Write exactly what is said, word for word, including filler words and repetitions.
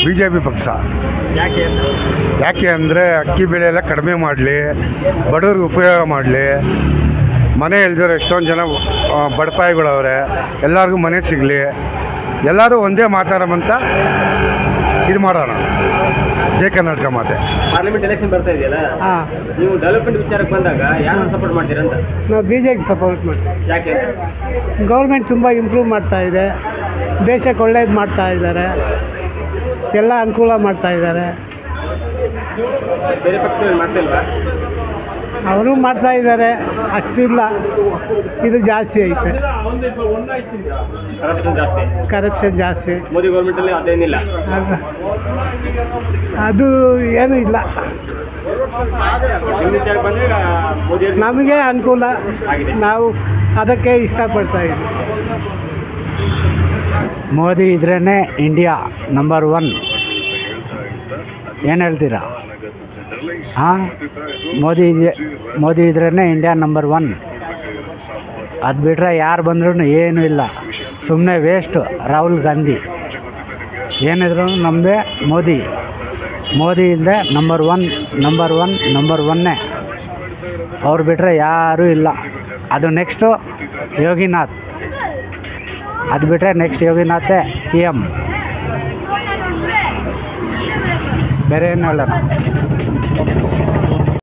B J P ಪಕ್ಷ. ಯಾಕೆ ಯಾಕೆ ಅಂದರೆ ಅಕ್ಕಿ ಬೆಲೆ ಎಲ್ಲ ಕಡಿಮೆ ಮಾಡಲಿ, ಬಡವ್ರಿಗೆ ಉಪಯೋಗ ಮಾಡಲಿ, ಮನೆ ಇಲ್ದಿರೋ ಎಷ್ಟೊಂದು ಜನ ಬಡಪಾಯಿಗಳವ್ರೆ, ಎಲ್ಲರಿಗೂ ಮನೆ ಸಿಗಲಿ, ಎಲ್ಲರೂ ಒಂದೇ ಮಾತಾಡೋಂತ ಇದು ಮಾಡೋಣ. ಜೈ ಕರ್ನಾಟಕ ಮಾತೆ. ಪಾರ್ಲಿಮೆಂಟ್ ಎಲೆಕ್ಷನ್ ಬರ್ತಾ ಇದೆಯಲ್ಲ, ಹಾಂ, ನೀವು ಡೆವಲಪ್ಮೆಂಟ್ ವಿಚಾರಕ್ಕೆ ಬಂದಾಗ ಯಾರು ಸಪೋರ್ಟ್ ಮಾಡ್ತೀರಾ ಅಂತ? ನಾವು ಬಿ ಜೆ ಪಿ ಸಪೋರ್ಟ್ ಮಾಡ್ತೀವಿ. ಯಾಕೆ? ಗೌರ್ಮೆಂಟ್ ತುಂಬ ಇಂಪ್ರೂವ್ ಮಾಡ್ತಾ ಇದೆ, ದೇಶಕ್ಕೆ ಒಳ್ಳೇದು ಮಾಡ್ತಾ ಇದ್ದಾರೆ, ಎಲ್ಲ ಅನುಕೂಲ ಮಾಡ್ತಾ ಇದ್ದಾರೆ. ಬೇರೆ ಪಕ್ಷದಲ್ಲಿ ಮಾಡ್ತಿಲ್ವಾ? ಅವರು ಮಾಡ್ತಾ ಇದ್ದಾರೆ, ಅಷ್ಟಿಲ್ಲ, ಇದು ಜಾಸ್ತಿ ಐತೆ. ಕರಪ್ಷನ್ ಜಾಸ್ತಿ. ಕರಪ್ಷನ್ ಜಾಸ್ತಿ. ಮೋದಿ ಗೌರ್ಮೆಂಟಲ್ಲಿ ಅದೇನಿಲ್ಲ. ಅದು ಅದು ಏನೂ ಇಲ್ಲ. ನಿಮ್ಮ ವಿಚಾರಕ್ಕೆ ಬಂದರೆ ಮೋದಿ ನಮಗೆ ಅನುಕೂಲ ಆಗಿದೆ. ನಾವು ಅದಕ್ಕೆ ಇಷ್ಟಪಡ್ತಾ ಇದ್ದೀವಿ. ಮೋದಿ ಇದ್ರೇ ಇಂಡಿಯಾ ನಂಬರ್ ಒನ್. ಏನು ಹೇಳ್ತೀರಾ? ಹಾಂ, ಮೋದಿ ಇದೆ, ಮೋದಿ ಇದ್ರೇ ಇಂಡಿಯಾ ನಂಬರ್ ಒನ್. ಅದು ಬಿಟ್ಟರೆ ಯಾರು ಬಂದ್ರೂ ಏನೂ ಇಲ್ಲ, ಸುಮ್ಮನೆ ವೇಸ್ಟು. ರಾಹುಲ್ ಗಾಂಧಿ ಏನಿದ್ರು ನಮ್ಮದೇ ಮೋದಿ. ಮೋದಿ ಇಲ್ಲದೆ number one number one number ಒನ್ನೇ. ಅವ್ರು ಬಿಟ್ಟರೆ ಯಾರೂ ಇಲ್ಲ. ಅದು ನೆಕ್ಸ್ಟು ಯೋಗಿನಾಥ್. ಅದು ಬಿಟ್ಟರೆ ನೆಕ್ಸ್ಟ್ ಯೋಗಿನಾಥೇ ಪಿ ಎಮ್. ಬೇರೆ ಏನು ಹೇಳೋಣ?